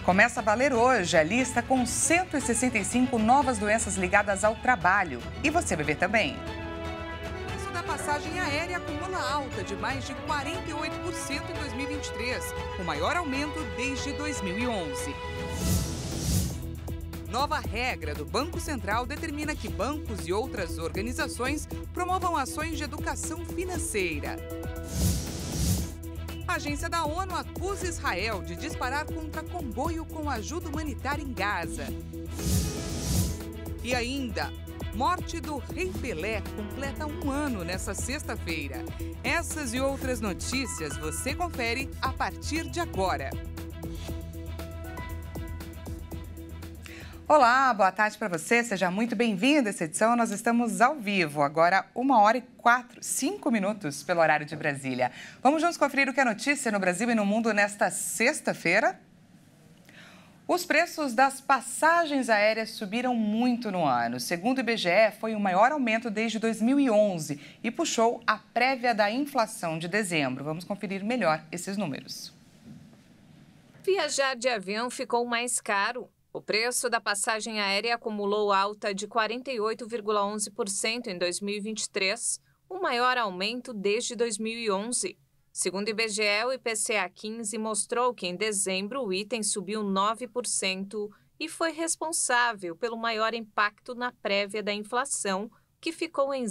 Começa a valer hoje a lista com 165 novas doenças ligadas ao trabalho. E você vai ver também. O preço da passagem aérea acumula alta de mais de 48% em 2023, o maior aumento desde 2011. Nova regra do Banco Central determina que bancos e outras organizações promovam ações de educação financeira. A agência da ONU acusa Israel de disparar contra comboio com ajuda humanitária em Gaza. E ainda, morte do Rei Pelé completa 1 ano nesta sexta-feira. Essas e outras notícias você confere a partir de agora. Olá, boa tarde para você, seja muito bem-vindo a essa edição. Nós estamos ao vivo, agora 1h05 pelo horário de Brasília. Vamos juntos conferir o que é notícia no Brasil e no mundo nesta sexta-feira? Os preços das passagens aéreas subiram muito no ano. Segundo o IBGE, foi o maior aumento desde 2011 e puxou a prévia da inflação de dezembro. Vamos conferir melhor esses números. Viajar de avião ficou mais caro. O preço da passagem aérea acumulou alta de 48,11% em 2023, o maior aumento desde 2011. Segundo o IBGE, o IPCA 15 mostrou que em dezembro o item subiu 9% e foi responsável pelo maior impacto na prévia da inflação, que ficou em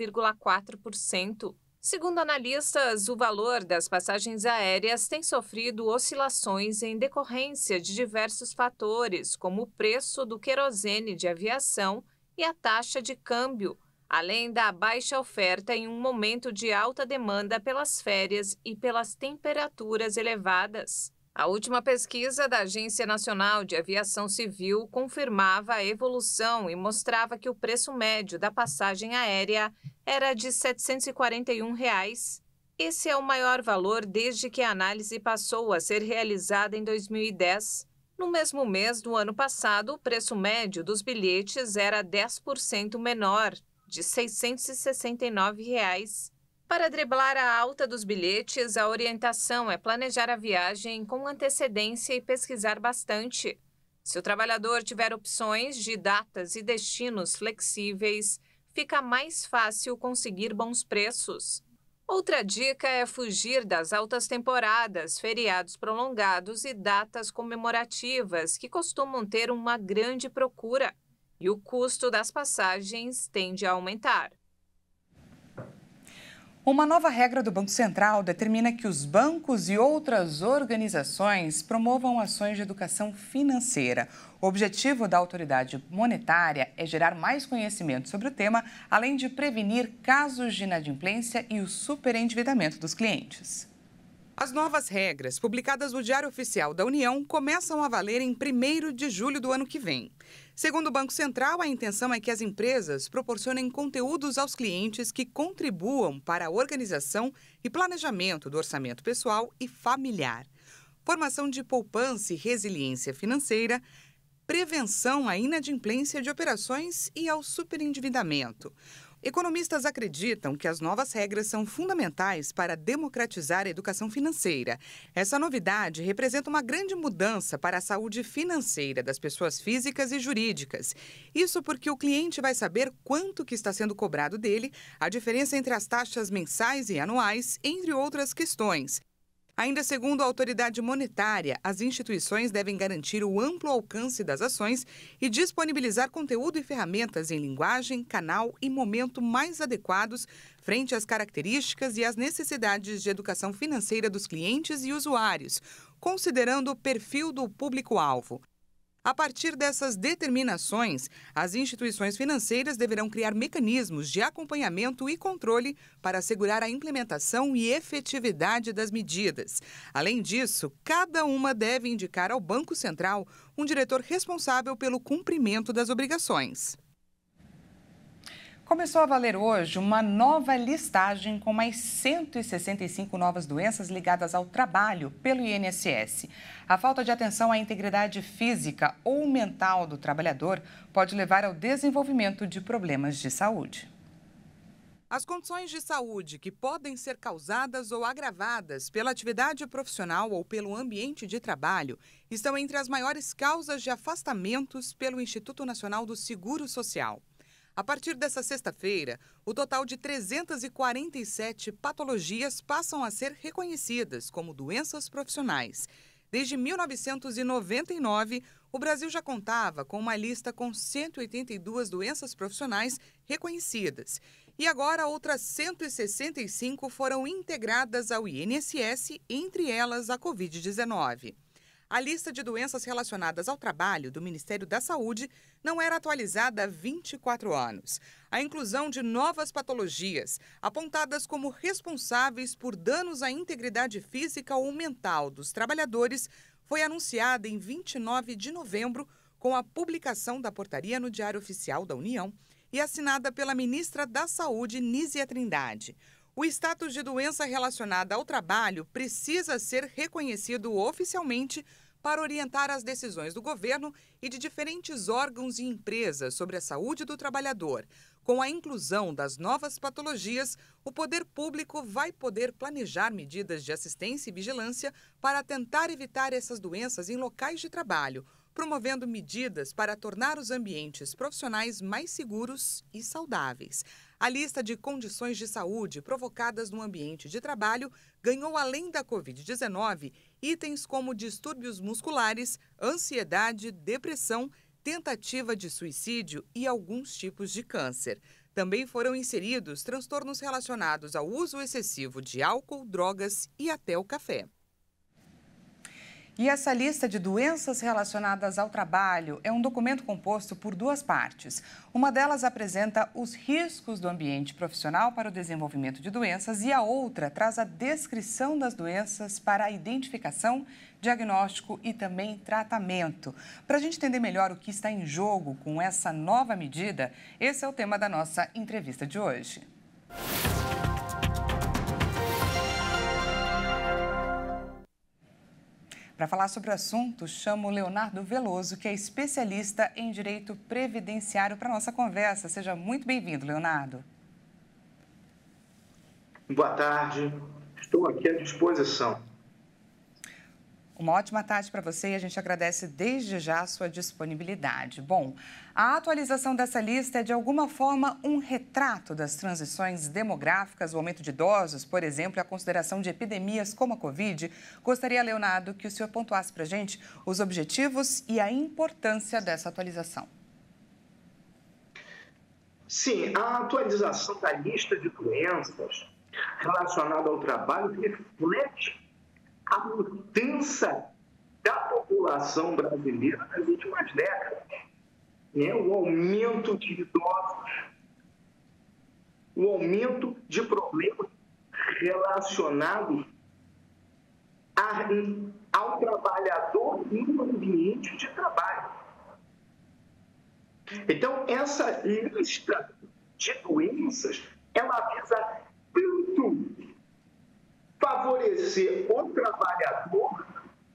0,4%. Segundo analistas, o valor das passagens aéreas tem sofrido oscilações em decorrência de diversos fatores, como o preço do querosene de aviação e a taxa de câmbio, além da baixa oferta em um momento de alta demanda pelas férias e pelas temperaturas elevadas. A última pesquisa da Agência Nacional de Aviação Civil confirmava a evolução e mostrava que o preço médio da passagem aérea era de R$ 741. Esse é o maior valor desde que a análise passou a ser realizada em 2010. No mesmo mês do ano passado, o preço médio dos bilhetes era 10% menor, de R$ 669. Para driblar a alta dos bilhetes, a orientação é planejar a viagem com antecedência e pesquisar bastante. Se o trabalhador tiver opções de datas e destinos flexíveis, fica mais fácil conseguir bons preços. Outra dica é fugir das altas temporadas, feriados prolongados e datas comemorativas, que costumam ter uma grande procura, e o custo das passagens tende a aumentar. Uma nova regra do Banco Central determina que os bancos e outras organizações promovam ações de educação financeira. O objetivo da autoridade monetária é gerar mais conhecimento sobre o tema, além de prevenir casos de inadimplência e o superendividamento dos clientes. As novas regras, publicadas no Diário Oficial da União, começam a valer em 1º de julho do ano que vem. Segundo o Banco Central, a intenção é que as empresas proporcionem conteúdos aos clientes que contribuam para a organização e planejamento do orçamento pessoal e familiar, formação de poupança e resiliência financeira, prevenção à inadimplência de operações e ao superendividamento. Economistas acreditam que as novas regras são fundamentais para democratizar a educação financeira. Essa novidade representa uma grande mudança para a saúde financeira das pessoas físicas e jurídicas. Isso porque o cliente vai saber quanto que está sendo cobrado dele, a diferença entre as taxas mensais e anuais, entre outras questões. Ainda segundo a autoridade monetária, as instituições devem garantir o amplo alcance das ações e disponibilizar conteúdo e ferramentas em linguagem, canal e momento mais adequados frente às características e às necessidades de educação financeira dos clientes e usuários, considerando o perfil do público-alvo. A partir dessas determinações, as instituições financeiras deverão criar mecanismos de acompanhamento e controle para assegurar a implementação e efetividade das medidas. Além disso, cada uma deve indicar ao Banco Central um diretor responsável pelo cumprimento das obrigações. Começou a valer hoje uma nova listagem com mais 165 novas doenças ligadas ao trabalho pelo INSS. A falta de atenção à integridade física ou mental do trabalhador pode levar ao desenvolvimento de problemas de saúde. As condições de saúde que podem ser causadas ou agravadas pela atividade profissional ou pelo ambiente de trabalho estão entre as maiores causas de afastamentos pelo Instituto Nacional do Seguro Social. A partir dessa sexta-feira, o total de 347 patologias passam a ser reconhecidas como doenças profissionais. Desde 1999, o Brasil já contava com uma lista com 182 doenças profissionais reconhecidas. E agora outras 165 foram integradas ao INSS, entre elas a Covid-19. A lista de doenças relacionadas ao trabalho do Ministério da Saúde não era atualizada há 24 anos. A inclusão de novas patologias, apontadas como responsáveis por danos à integridade física ou mental dos trabalhadores, foi anunciada em 29 de novembro, com a publicação da portaria no Diário Oficial da União e assinada pela ministra da Saúde, Nízia Trindade. O status de doença relacionada ao trabalho precisa ser reconhecido oficialmente para orientar as decisões do governo e de diferentes órgãos e empresas sobre a saúde do trabalhador. Com a inclusão das novas patologias, o poder público vai poder planejar medidas de assistência e vigilância para tentar evitar essas doenças em locais de trabalho, promovendo medidas para tornar os ambientes profissionais mais seguros e saudáveis. A lista de condições de saúde provocadas no ambiente de trabalho ganhou, além da Covid-19, itens como distúrbios musculares, ansiedade, depressão, tentativa de suicídio e alguns tipos de câncer. Também foram inseridos transtornos relacionados ao uso excessivo de álcool, drogas e até o café. E essa lista de doenças relacionadas ao trabalho é um documento composto por duas partes. Uma delas apresenta os riscos do ambiente profissional para o desenvolvimento de doenças e a outra traz a descrição das doenças para a identificação, diagnóstico e também tratamento. Para a gente entender melhor o que está em jogo com essa nova medida, esse é o tema da nossa entrevista de hoje. Para falar sobre o assunto, chamo Leonardo Veloso, que é especialista em direito previdenciário, para a nossa conversa. Seja muito bem-vindo, Leonardo. Boa tarde, estou aqui à disposição. Uma ótima tarde para você e a gente agradece desde já a sua disponibilidade. Bom, a atualização dessa lista é de alguma forma um retrato das transições demográficas, o aumento de idosos, por exemplo, e a consideração de epidemias como a Covid. Gostaria, Leonardo, que o senhor pontuasse para a gente os objetivos e a importância dessa atualização. Sim, a atualização da lista de doenças relacionadas ao trabalho reflete a mudança da população brasileira nas últimas décadas. O aumento de idosos, o aumento de problemas relacionados ao trabalhador no ambiente de trabalho. Então, essa lista de doenças, ela visa tanto favorecer o trabalhador,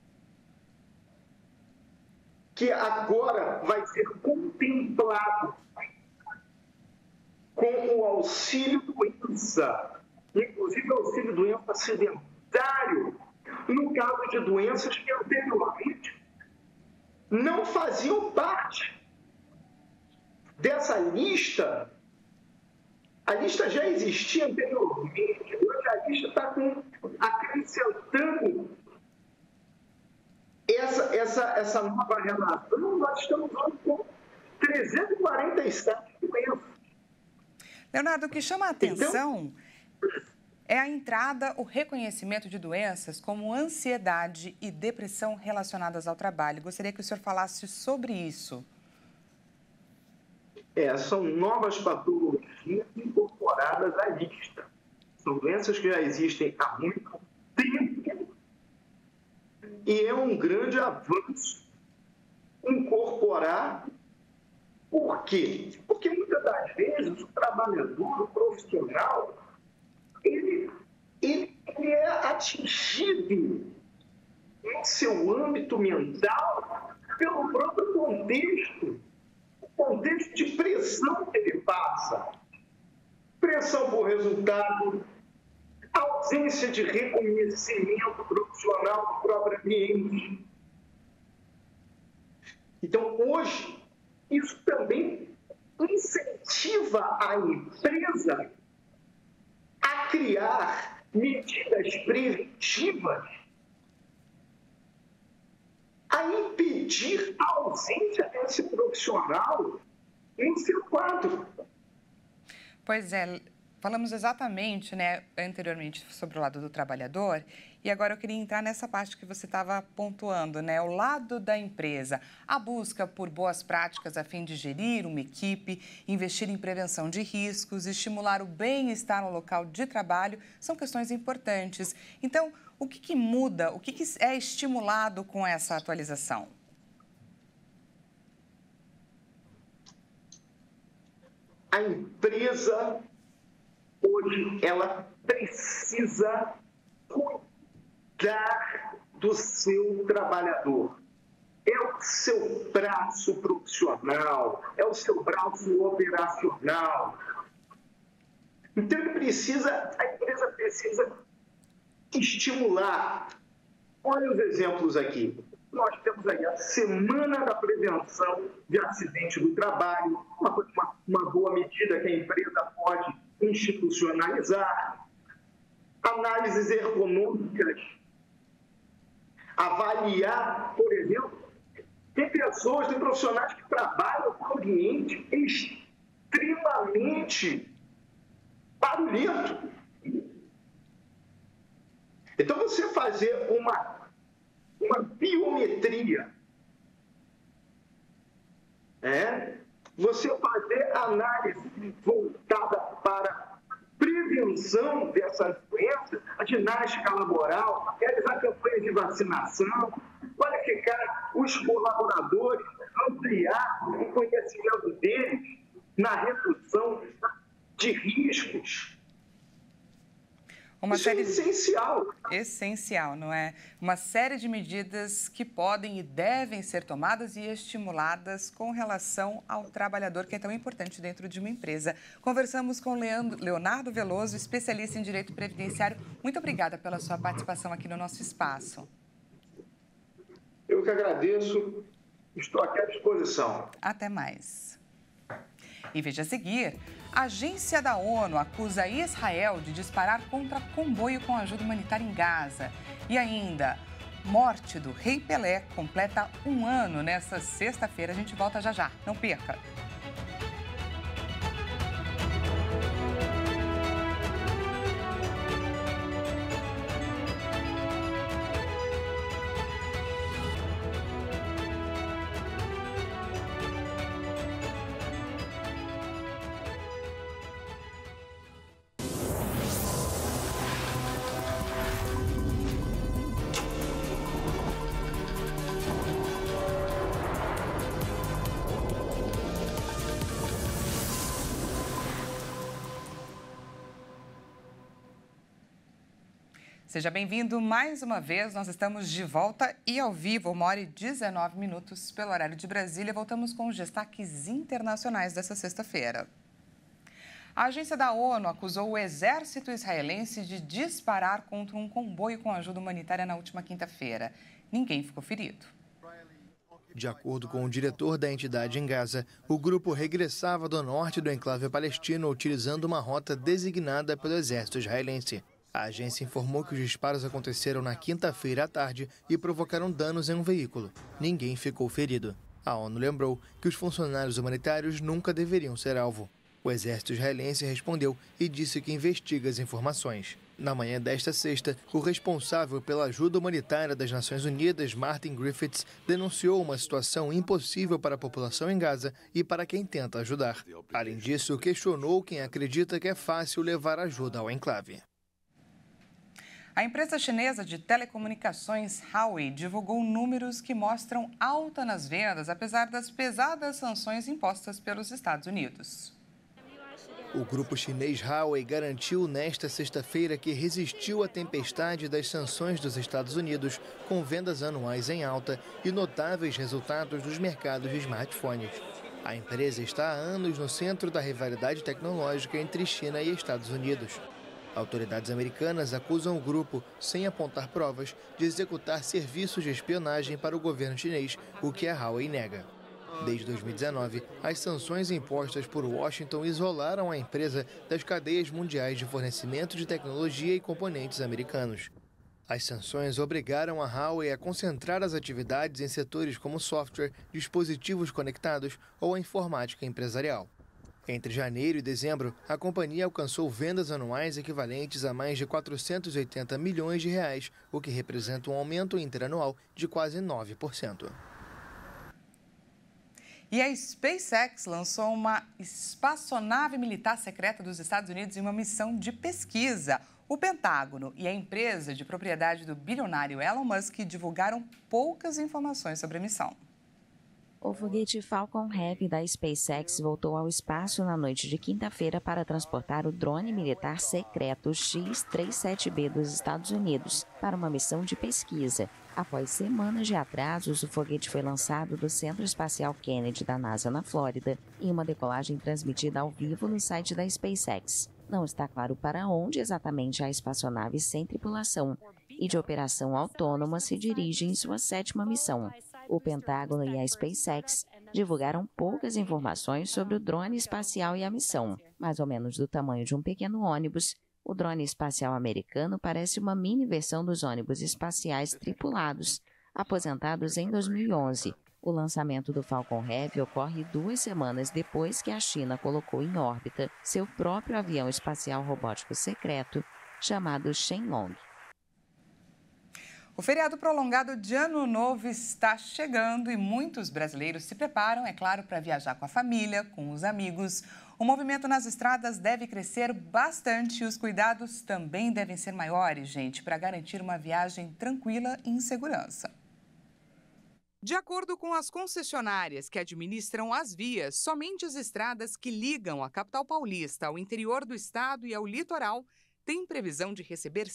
que agora vai ser contemplado com o auxílio-doença, inclusive o auxílio-doença acidentário, no caso de doenças que anteriormente não faziam parte dessa lista. A lista já existia anteriormente, hoje a lista está acrescentando essa nova relação. Nós estamos hoje com 347 doenças. Leonardo, o que chama a atenção é a entrada, o reconhecimento de doenças como ansiedade e depressão relacionadas ao trabalho. Gostaria que o senhor falasse sobre isso. São novas patologias incorporadas à lista. São doenças que já existem há muito tempo e é um grande avanço incorporar. Por quê? Porque muitas das vezes o trabalhador, o profissional, ele é atingido em seu âmbito mental pelo próprio contexto de pressão que ele passa. pressão por resultado, ausência de reconhecimento profissional do próprio ambiente. Então, hoje, isso também incentiva a empresa a criar medidas preventivas, a impedir a ausência desse profissional no seu quadro. Pois é, falamos exatamente, anteriormente sobre o lado do trabalhador, e agora eu queria entrar nessa parte que você estava pontuando, o lado da empresa, a busca por boas práticas a fim de gerir uma equipe, investir em prevenção de riscos, estimular o bem-estar no local de trabalho, são questões importantes. Então, o que muda, o que é estimulado com essa atualização? A empresa, hoje, ela precisa cuidar do seu trabalhador. É o seu braço profissional, é o seu braço operacional. Então, a empresa precisa estimular. Olha os exemplos aqui. Nós temos aí a Semana da Prevenção de Acidente do Trabalho, uma boa medida que a empresa pode institucionalizar. Análises ergonômicas. Avaliar, por exemplo, tem profissionais que trabalham com ambiente extremamente barulhento. Então, você fazer uma biometria, você fazer análise voltada para prevenção dessas doenças, a ginástica laboral, realizar campanhas de vacinação, qualificar os colaboradores, ampliar o conhecimento deles na redução de riscos. Isso é essencial. Essencial, não é? Uma série de medidas que podem e devem ser tomadas e estimuladas com relação ao trabalhador, que é tão importante dentro de uma empresa. Conversamos com Leonardo Veloso, especialista em direito previdenciário. Muito obrigada pela sua participação aqui no nosso espaço. Eu que agradeço. Estou aqui à disposição. Até mais. E veja a seguir, a agência da ONU acusa Israel de disparar contra comboio com ajuda humanitária em Gaza. E ainda, morte do rei Pelé completa 1 ano nesta sexta-feira. A gente volta já já, não perca! Seja bem-vindo mais uma vez, nós estamos de volta e ao vivo, 1h19 pelo horário de Brasília. Voltamos com os destaques internacionais dessa sexta-feira. A agência da ONU acusou o exército israelense de disparar contra um comboio com ajuda humanitária na última quinta-feira. Ninguém ficou ferido. De acordo com o diretor da entidade em Gaza, o grupo regressava do norte do enclave palestino utilizando uma rota designada pelo exército israelense. A agência informou que os disparos aconteceram na quinta-feira à tarde e provocaram danos em um veículo. Ninguém ficou ferido. A ONU lembrou que os funcionários humanitários nunca deveriam ser alvo. O exército israelense respondeu e disse que investiga as informações. Na manhã desta sexta, o responsável pela ajuda humanitária das Nações Unidas, Martin Griffiths, denunciou uma situação impossível para a população em Gaza e para quem tenta ajudar. Além disso, questionou quem acredita que é fácil levar ajuda ao enclave. A empresa chinesa de telecomunicações Huawei divulgou números que mostram alta nas vendas, apesar das pesadas sanções impostas pelos Estados Unidos. O grupo chinês Huawei garantiu nesta sexta-feira que resistiu à tempestade das sanções dos Estados Unidos, com vendas anuais em alta e notáveis resultados nos mercados de smartphones. A empresa está há anos no centro da rivalidade tecnológica entre China e Estados Unidos. Autoridades americanas acusam o grupo, sem apontar provas, de executar serviços de espionagem para o governo chinês, o que a Huawei nega. Desde 2019, as sanções impostas por Washington isolaram a empresa das cadeias mundiais de fornecimento de tecnologia e componentes americanos. As sanções obrigaram a Huawei a concentrar as atividades em setores como software, dispositivos conectados ou a informática empresarial. Entre janeiro e dezembro, a companhia alcançou vendas anuais equivalentes a mais de 480 milhões de reais, o que representa um aumento interanual de quase 9%. E a SpaceX lançou uma espaçonave militar secreta dos Estados Unidos em uma missão de pesquisa. O Pentágono e a empresa de propriedade do bilionário Elon Musk divulgaram poucas informações sobre a missão. O foguete Falcon Heavy da SpaceX voltou ao espaço na noite de quinta-feira para transportar o drone militar secreto X-37B dos Estados Unidos para uma missão de pesquisa. Após semanas de atrasos, o foguete foi lançado do Centro Espacial Kennedy da NASA na Flórida em uma decolagem transmitida ao vivo no site da SpaceX. Não está claro para onde exatamente a espaçonave sem tripulação e de operação autônoma se dirige em sua 7ª missão. O Pentágono e a SpaceX divulgaram poucas informações sobre o drone espacial e a missão. Mais ou menos do tamanho de um pequeno ônibus, o drone espacial americano parece uma mini versão dos ônibus espaciais tripulados, aposentados em 2011. O lançamento do Falcon Heavy ocorre 2 semanas depois que a China colocou em órbita seu próprio avião espacial robótico secreto, chamado Shenlong. O feriado prolongado de Ano Novo está chegando e muitos brasileiros se preparam, é claro, para viajar com a família, com os amigos. O movimento nas estradas deve crescer bastante e os cuidados também devem ser maiores, gente, para garantir uma viagem tranquila e em segurança. De acordo com as concessionárias que administram as vias, somente as estradas que ligam a capital paulista ao interior do estado e ao litoral tem previsão de receber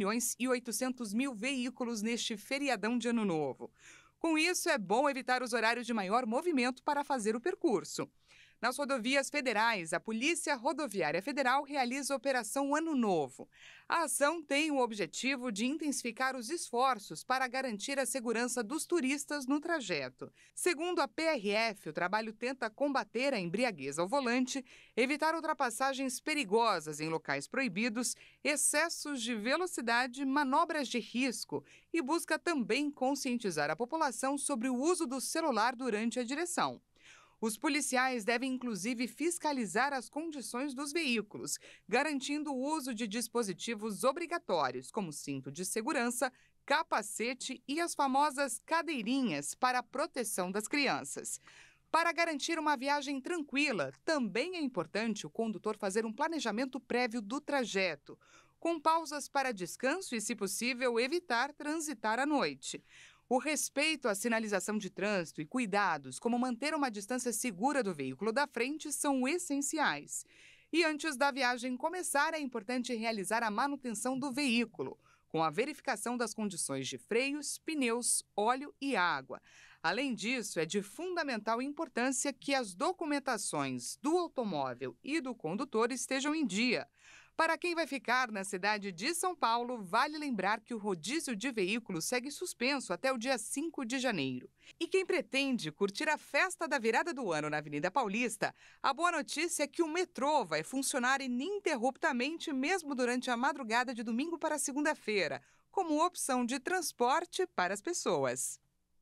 5.800.000 veículos neste feriadão de Ano Novo. Com isso, é bom evitar os horários de maior movimento para fazer o percurso. Nas rodovias federais, a Polícia Rodoviária Federal realiza a Operação Ano Novo. A ação tem o objetivo de intensificar os esforços para garantir a segurança dos turistas no trajeto. Segundo a PRF, o trabalho tenta combater a embriaguez ao volante, evitar ultrapassagens perigosas em locais proibidos, excessos de velocidade, manobras de risco e busca também conscientizar a população sobre o uso do celular durante a direção. Os policiais devem, inclusive, fiscalizar as condições dos veículos, garantindo o uso de dispositivos obrigatórios, como cinto de segurança, capacete e as famosas cadeirinhas para a proteção das crianças. Para garantir uma viagem tranquila, também é importante o condutor fazer um planejamento prévio do trajeto, com pausas para descanso e, se possível, evitar transitar à noite. O respeito à sinalização de trânsito e cuidados, como manter uma distância segura do veículo da frente, são essenciais. E antes da viagem começar, é importante realizar a manutenção do veículo, com a verificação das condições de freios, pneus, óleo e água. Além disso, é de fundamental importância que as documentações do automóvel e do condutor estejam em dia. Para quem vai ficar na cidade de São Paulo, vale lembrar que o rodízio de veículos segue suspenso até o dia 5 de janeiro. E quem pretende curtir a festa da virada do ano na Avenida Paulista, a boa notícia é que o metrô vai funcionar ininterruptamente mesmo durante a madrugada de domingo para segunda-feira, como opção de transporte para as pessoas.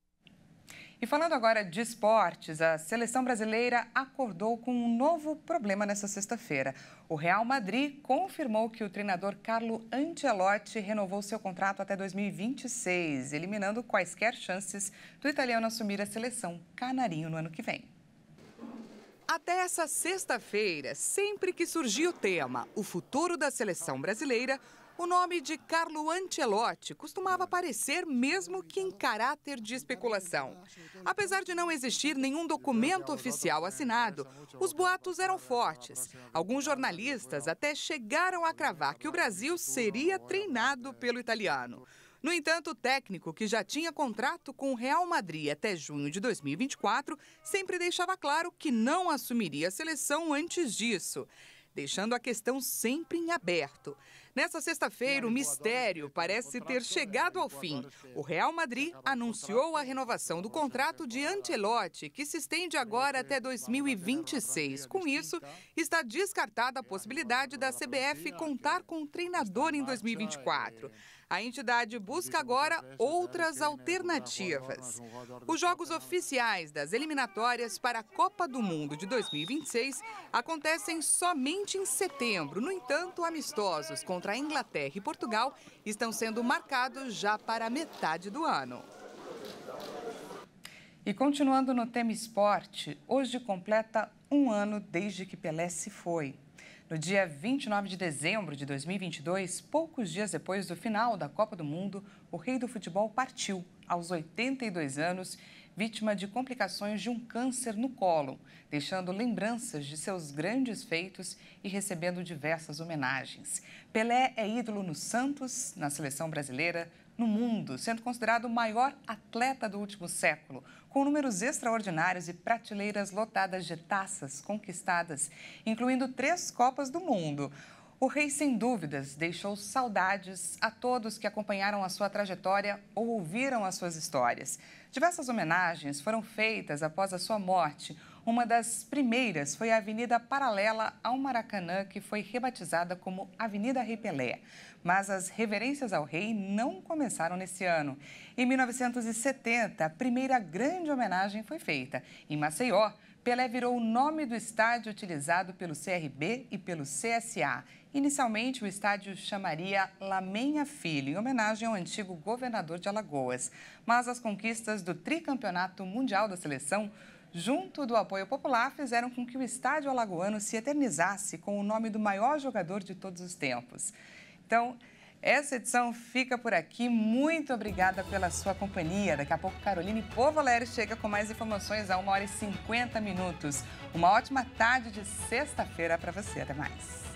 E falando agora de esportes, a seleção brasileira acordou com um novo problema nesta sexta-feira. O Real Madrid confirmou que o treinador Carlo Ancelotti renovou seu contrato até 2026, eliminando quaisquer chances do italiano assumir a seleção canarinho no ano que vem. Até essa sexta-feira, sempre que surgia o tema o futuro da seleção brasileira, o nome de Carlo Ancelotti costumava aparecer mesmo que em caráter de especulação. Apesar de não existir nenhum documento oficial assinado, os boatos eram fortes. Alguns jornalistas até chegaram a cravar que o Brasil seria treinado pelo italiano. No entanto, o técnico, que já tinha contrato com o Real Madrid até junho de 2024, sempre deixava claro que não assumiria a seleção antes disso, deixando a questão sempre em aberto. Nessa sexta-feira, o mistério parece ter chegado ao fim. O Real Madrid anunciou a renovação do contrato de Ancelotti, que se estende agora até 2026. Com isso, está descartada a possibilidade da CBF contar com um treinador em 2024. A entidade busca agora outras alternativas. Os jogos oficiais das eliminatórias para a Copa do Mundo de 2026 acontecem somente em setembro. No entanto, amistosos contra a Inglaterra e Portugal estão sendo marcados já para a metade do ano. E continuando no tema esporte, hoje completa um ano desde que Pelé se foi. No dia 29 de dezembro de 2022, poucos dias depois do final da Copa do Mundo, o rei do futebol partiu, aos 82 anos, vítima de complicações de um câncer no cólon, deixando lembranças de seus grandes feitos e recebendo diversas homenagens. Pelé é ídolo no Santos, na seleção brasileira, no mundo, sendo considerado o maior atleta do último século, com números extraordinários e prateleiras lotadas de taças conquistadas, incluindo 3 Copas do Mundo. O rei, sem dúvidas, deixou saudades a todos que acompanharam a sua trajetória ou ouviram as suas histórias. Diversas homenagens foram feitas após a sua morte. Uma das primeiras foi a avenida paralela ao Maracanã, que foi rebatizada como Avenida Rei Pelé. Mas as reverências ao rei não começaram nesse ano. Em 1970, a primeira grande homenagem foi feita. Em Maceió, Pelé virou o nome do estádio utilizado pelo CRB e pelo CSA. Inicialmente, o estádio chamaria Lamenha Filho, em homenagem ao antigo governador de Alagoas. Mas as conquistas do tricampeonato mundial da seleção, junto do apoio popular, fizeram com que o estádio alagoano se eternizasse com o nome do maior jogador de todos os tempos. Então, essa edição fica por aqui. Muito obrigada pela sua companhia. Daqui a pouco, Caroline Povoleri chega com mais informações a 1h50. Uma ótima tarde de sexta-feira para você. Até mais.